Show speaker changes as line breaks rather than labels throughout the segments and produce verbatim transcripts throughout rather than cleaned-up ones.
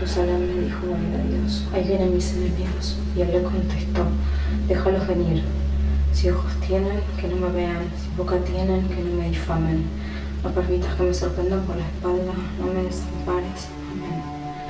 Jerusalén me dijo David a Dios, ahí vienen mis enemigos. Y él le contestó, déjalos venir. Si ojos tienen, que no me vean. Si boca tienen, que no me difamen. No permitas que me sorprendan por la espalda, no me desampares. Amén.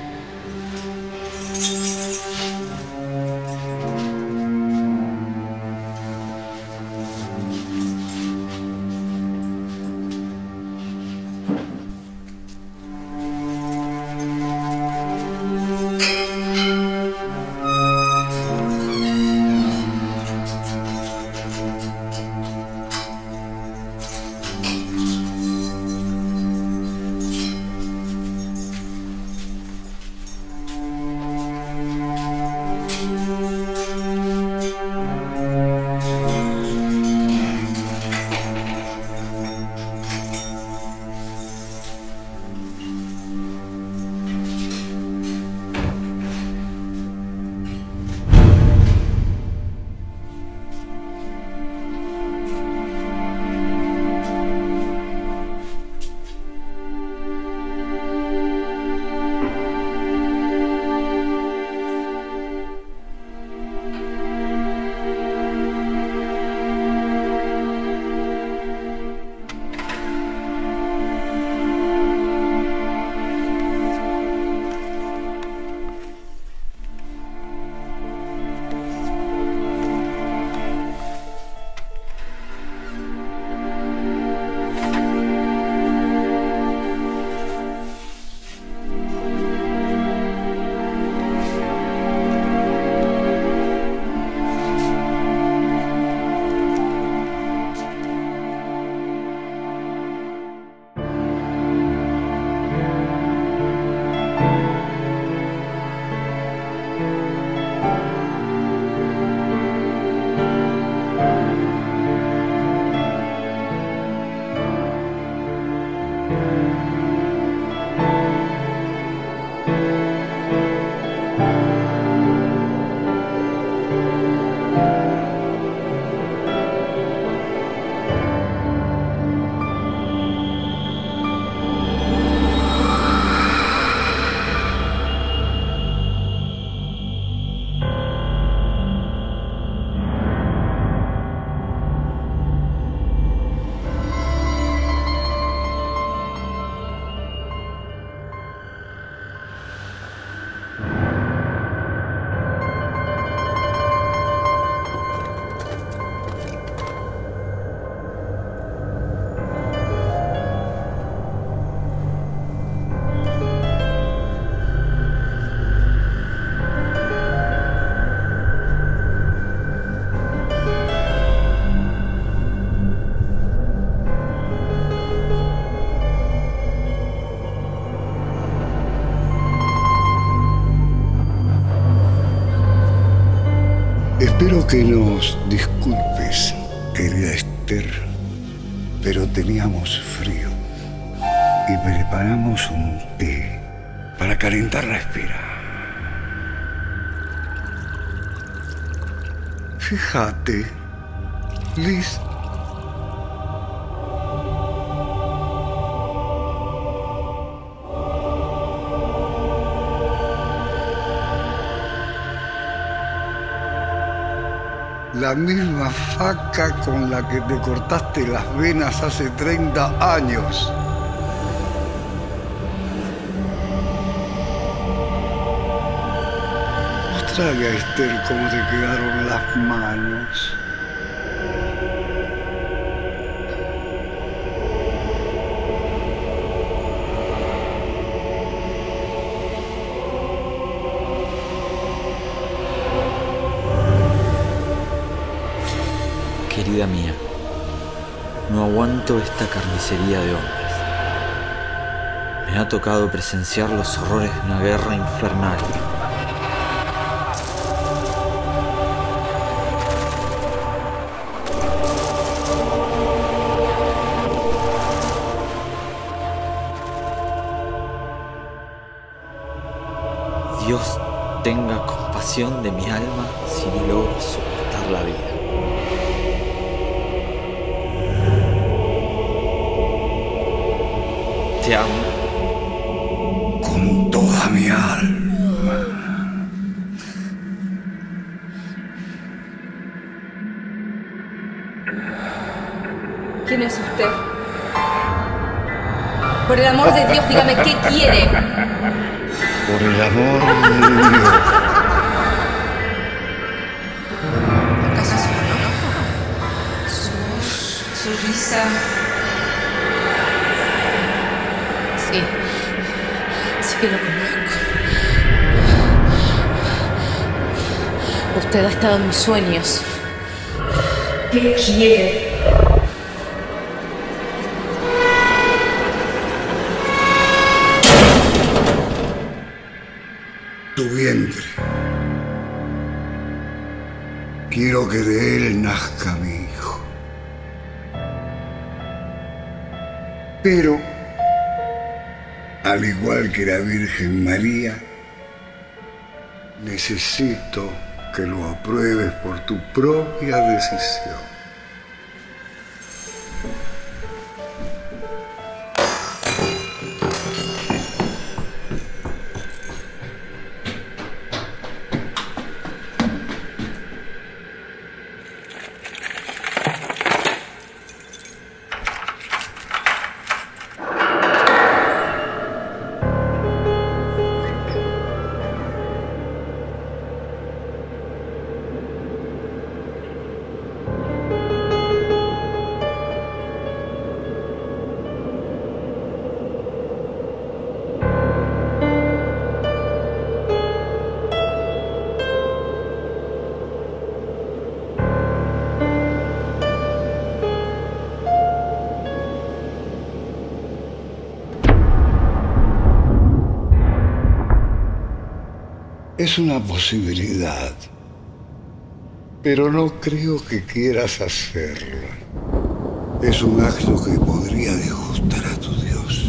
Espero que nos disculpes, querida Esther, pero teníamos frío y preparamos un té para calentar la espera. Fíjate, Liz. La misma faca con la que te cortaste las venas hace treinta años. Mostrale a Esther cómo te quedaron las manos.
Querida mía, no aguanto esta carnicería de hombres. Me ha tocado presenciar los horrores de una guerra infernal. Dios tenga compasión de mi alma si no logro soportar la vida. Te amo
con toda mi alma.
¿Quién es usted? Por el amor de Dios, dígame, ¿qué quiere?
Por el amor de Dios.
¿Acaso se lo conozco? Su voz, su risa. Sí, sí que lo conozco. Usted ha estado en mis sueños. ¿Qué quiere?
Tu vientre. Quiero que de él nazca mi hijo. Pero, al igual que la Virgen María, necesito que lo apruebes por tu propia decisión. Es una posibilidad, pero no creo que quieras hacerlo. Es un acto que podría disgustar a tu Dios.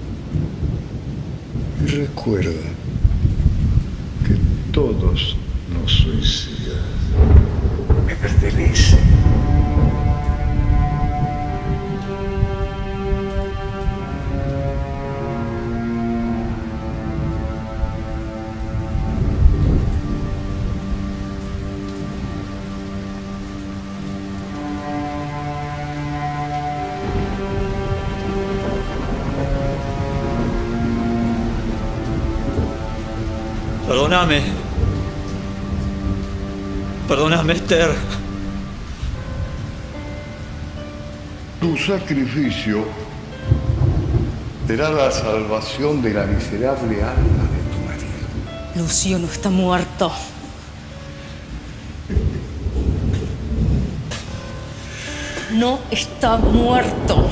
Y recuerda que todos los suicidas me pertenecen.
Perdóname. Perdóname, Esther.
Tu sacrificio será la salvación de la miserable alma de tu marido.
Lucio no está muerto. No está muerto.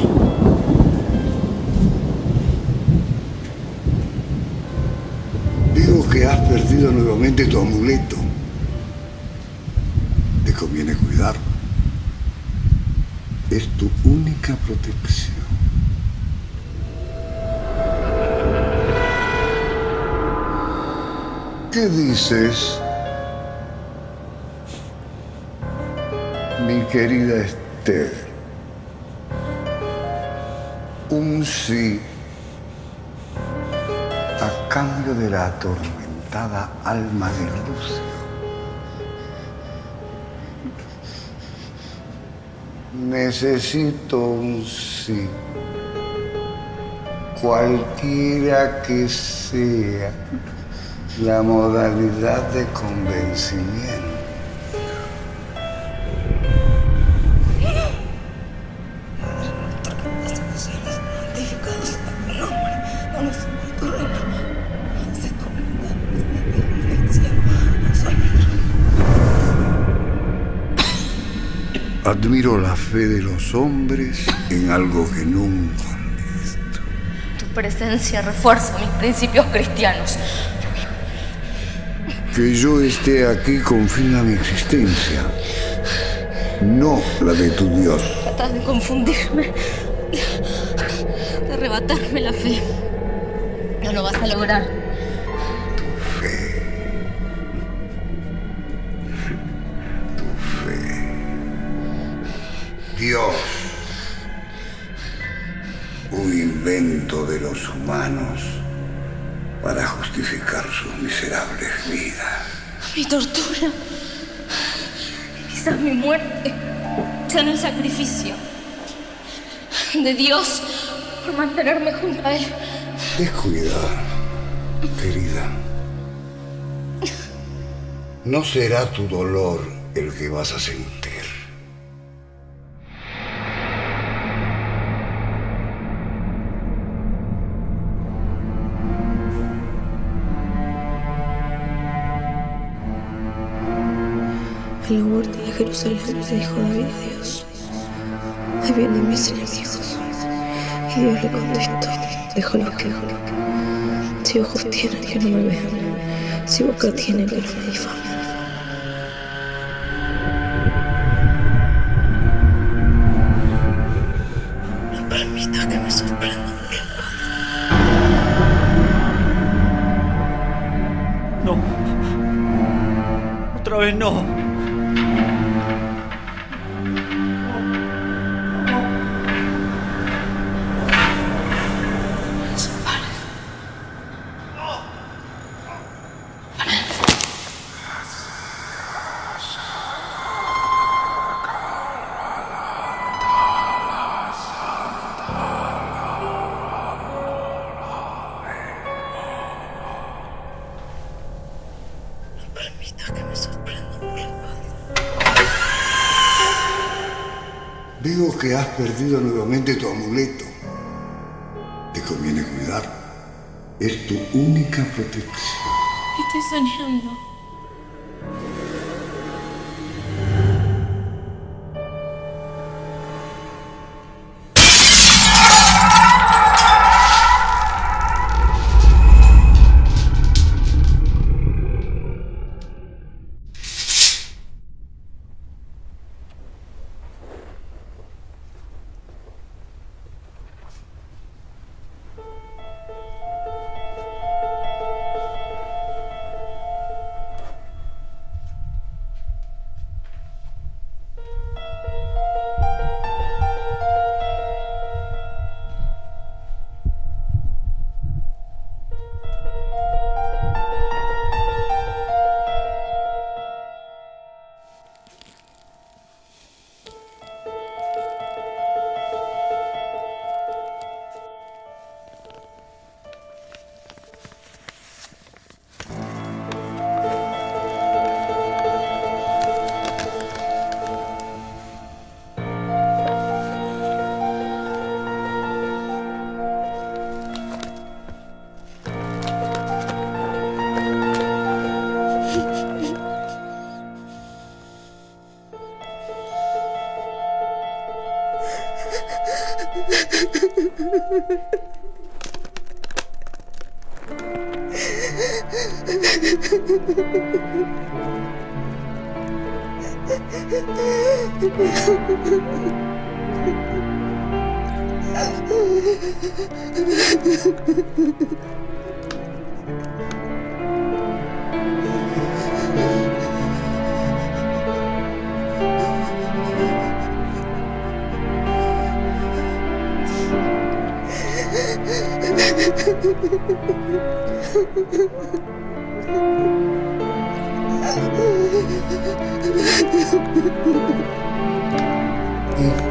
Digo que has perdido nuevamente tu amuleto. Te conviene cuidarlo. Es tu única protección. ¿Qué dices, mi querida Esther? Un sí a cambio de la atormentada alma de Lucio. Necesito un sí, cualquiera que sea la modalidad de convencimiento. Admiro la fe de los hombres en algo que nunca han visto.
Tu presencia refuerza mis principios cristianos.
Que yo esté aquí confirma mi existencia, no la de tu Dios.
Tratas de confundirme, de arrebatarme la fe. No lo vas a lograr.
Tu fe. Tu fe. Dios. Un invento de los humanos para justificar sus miserables vidas.
Mi tortura. Y quizás mi muerte. sean el sacrificio de Dios por mantenerme junto a Él.
Descuida, querida. No será tu dolor el que vas a sentir.
En la huerta de Jerusalén le dijo David a Dios: ahí vienen mis enemigos. Y Dios le contestó: déjalos que si ojos tienen, que no me vean; si boca tienen, que no me difamen. No permita que me sorprenda un recuerdo.
No. Otra vez no.
Permita que me sorprenda un recuerdo.
Veo que has perdido nuevamente tu amuleto. Te conviene cuidarlo. Es tu única protección.
Estoy soñando.
Mm.